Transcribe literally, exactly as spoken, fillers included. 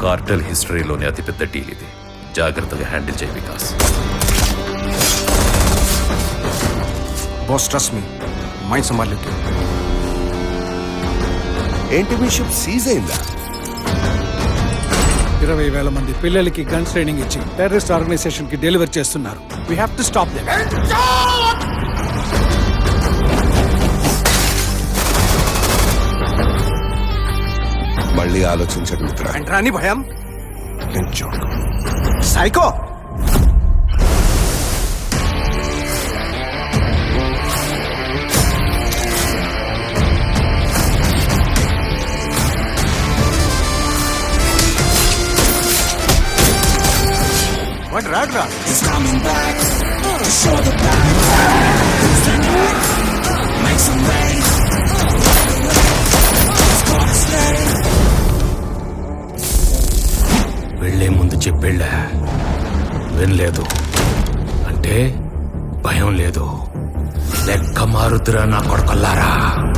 Cartel హిస్టరీలోనే అతిపెద్ద deal ఇది. జాగ్రత్తగా హ్యాండిల్ చేయి Vikas. Boss trust me, mind సంభాలితే. ఏంటి మీ షిప్ సీజ్ అయిందా? ఇరవై వేల మంది పిల్లలకి గన్స్ ట్రైనింగ్ ఇచ్చి టెర్రరిస్ట్ ఆర్గనైజేషన్ కి డెలివర్ చేస్తున్నారు. We have to stop them. మళ్ళీ ఆలోచించండి మిత్ర. రాని భయం psycho. What Radra? He's coming back to show the back. Make some rain. వెళ్లే ముందు చెప్పెళ్ళా, వినలేదు అంటే భయం లేదు. లెక్క మారుతురా నా కొడుకల్లారా.